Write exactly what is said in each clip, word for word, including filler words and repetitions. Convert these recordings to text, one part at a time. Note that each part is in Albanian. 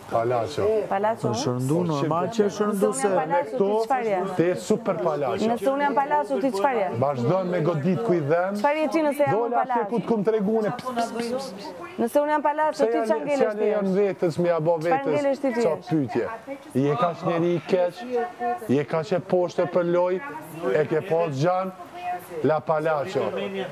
Palacio. Palacio? Për shërndu, normal që është shërndu se... Te e super Palacio. Nëse unë jam Palacio, ti qëfar je? Vazhdojnë me godit kujdem. Qëfar je ti nëse jam Dole atje Palacio? ku të kumë të regune. Nëse unë jam Palacio, ti që angelesh ti janë vetës, mi abo angelesh ti vetës, ti qa pytje. I e ka që njeri i keq, i e ka që poshte për loj, e ke pas gjanë, la Palacio.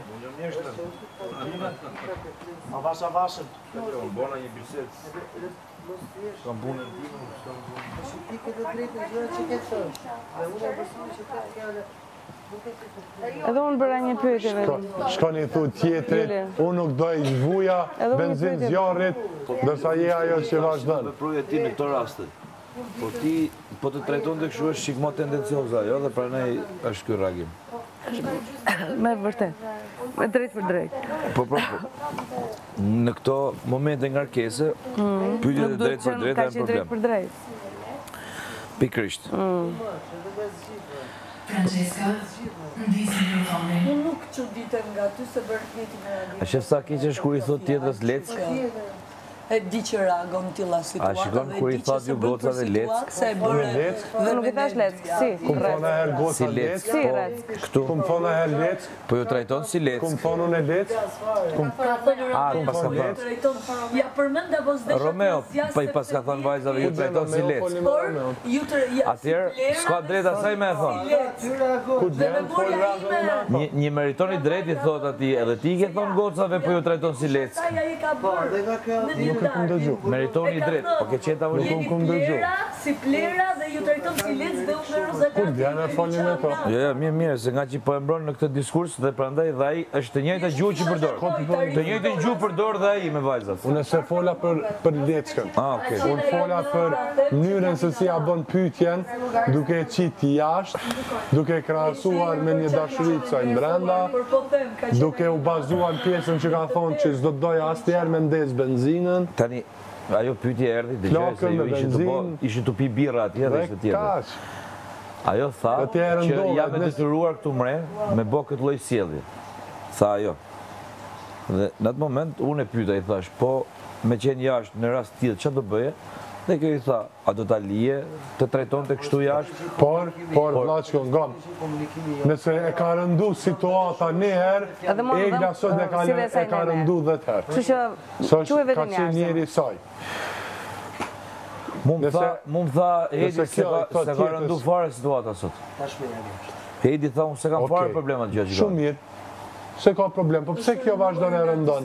Avash avashën. Bona një bisedë. Kam punën time, s'kam punë. Ti këtë drejtë në gjëra që ke thënë. Dhe unë e besoj që ka fjallë. Edhe unë bëra një pyetje vetëm. Shkoni thu tjetrit, unë nuk doj zvuja, benzin zjarrit, dërsa je ajo që vazhdon. Veproja ti në këto raste. Po ti, po të trajton të këshu është shikmo tendencioza, jo, dhe pra nej është kjo reagim. Me vërtet, me drejt për drejt. Po, po, po. Në këto momente ngarkese, pyetjet e drejt për drejt e në problem. Për drejt. Pikrisht. Francesca, ndisi në tonë. Unë nuk që ditën nga ty se bërë njëti me raditë. A shef sa keqe është kur i thot tjetrës Leck? E di që reagon tilla situata. A shikon kur i thot ju gocave Leck? Se e bërë Leck? Dhe nuk i thash Leck, si? Kum thona herë goca Si Leck? Leck, Si, po, Leck. këtu. Kum thona herë Leck? Po ju trajton si Leck. Kum thonë unë e Leck? A, pas ka thënë. Ja përmend apo s'desha. Romeo, pa i pas ka thënë vajzave ju trajton si Leck. Por, ju të Atëherë, s'ka drejt asaj me e thonë. Ku djenë, fol rrugën Një, një meritoni drejt i thot ati, edhe ti ke thonë gocave, po ju trajton si Leck. Aja i ka bërë. Nuk e kum dëgju. Meritoni drejt, po ke qenë tavolinë. Jeni plera, si plera dhe ju trajton si Leck dhe unë me Rozaka. Ku djenë, folni me to. Jo, jo, mirë, mirë, se nga që po e mbron në këtë diskurs dhe prandaj dhe ai është të njëjta gjuhë që përdor. Të njëjtën gjuhë përdor dhe ai me vajzat. Unë se fola për, për Leckën. Ah, okay. Unë fola për mënyrën se si ja bën pyetjen, duke e qitë jashtë, duke krahasuar me një dashuri të saj brenda, duke u bazuar pjesën që ka thonë që s'do të doja asnjëherë me ndes benzinën. Tani, ajo pyetje erdhi, dëgjoj se ju ishin të bo, ishin të pi birra atje dhe ishte tjetër. Ajo tha që jam e detyruar këtu mre me bë këtë lloj sjellje. Tha ajo. Dhe në atë moment unë e pyeta i thash, po me qenë jashtë në rast tillë çfarë do bëje? Dhe kjo i tha, a do ta lije të trajtonte kështu jashtë? Por, por, vlaçko, ngam. Nëse e ka rëndu situata një herë, Egla sot e ka, e ka rëndu dhe të herë. Kështu që Së quaj ka vetëm qenë njeri jashtë. saj. Mu më tha, mu më tha, Hedi se ka, se ka rëndu fare situata sot. Hedi tha, unë se kam fare problemat gjë që ka. Shumë mirë, se ka problem, po pse kjo vazhdon e rëndon?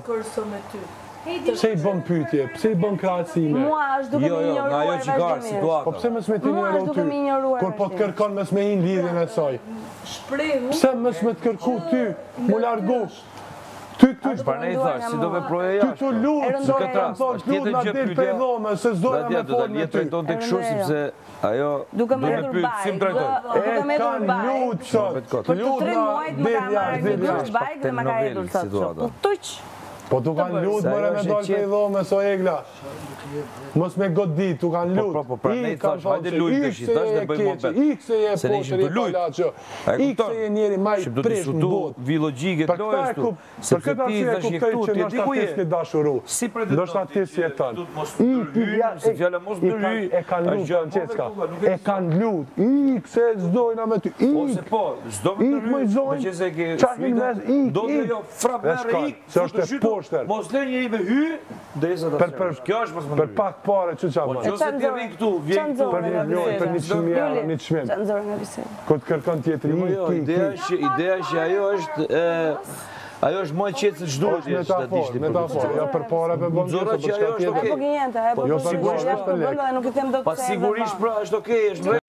Pse i bën pyetje, pse i bën krahasime? Mua është duke Jo, më jo, nga ajo injoruar që ka situata. Po pse mos me të Mua është injoru duke më injoruar ty? Kur po të kërkon mos me hin lidhjen e saj. Shprehu. Pse mos me të kërku ty, mu largu? Ty ty Pra ne i thash, si do veproje Ty jashtë. të lutë, Në këtë rast, thonë është tjetër lutë na gjë del për pyetja. dhome, se s'doja me Do ta folë me lije ty. trajton tek kështu sepse ajo Duke do me me hedhur pyet bajk. si më trajton. E kanë lutë sot. Për të tre muajt më ka marrë një dush bajk dhe më ka hedhur sot. Po tuq. Po tu kanë lutë mërë me dalë për dhome, so Egla. Mos me godit, tu kanë lutë. Po, po, pra ne i thash, hajde lujt të shi, tash dhe bëjmë mopet. Ik se je Se ne ishim potër për i lujt. Palacio. E Ik kupton. se je njeri maj Shqip do të prish në diskutu botë. biologjike Për të këta e lojës tu. kup, për Sepse këtë ti arsye thash je kuptoj këtu, që ti e di ndoshta ku ti je. s'ke dashuru. Si pretendon Ndoshta ti si e tën. Mos të rryjnë, se fjala mos të rryjnë. E kanë lutë, Francesca. E kanë lutë. Ik se s'dojna me ty. Ose Ik. po, s'do me të Ik, më rryjnë, zonjë. me që se ke Qa ke mes, ik, do të ik. jo frap Dhe me shka, rrik, se është e poshtër. mos le njëri me hy, dhe sa ta Për, për, Kjo është mos më për pak pare që qa Po bën. që se ti rri këtu, vjen këtu. Për një lojë, për një qimë euro, një qmim. Që nëzorë nga biseda. Ko të kërkon tjetëri, Jo, jo, ik, ideja ik, është që ideja është që ajo është e ajo është më e qetë se ç'duhet është metafor, metafor, jo për para për bën Zora për që shka ajo është tjetër. okay. Po gjenjente, e po Jo, po sigurisht sigurisht është për lek. nuk i them dot Pa sigurisht pra është okay, është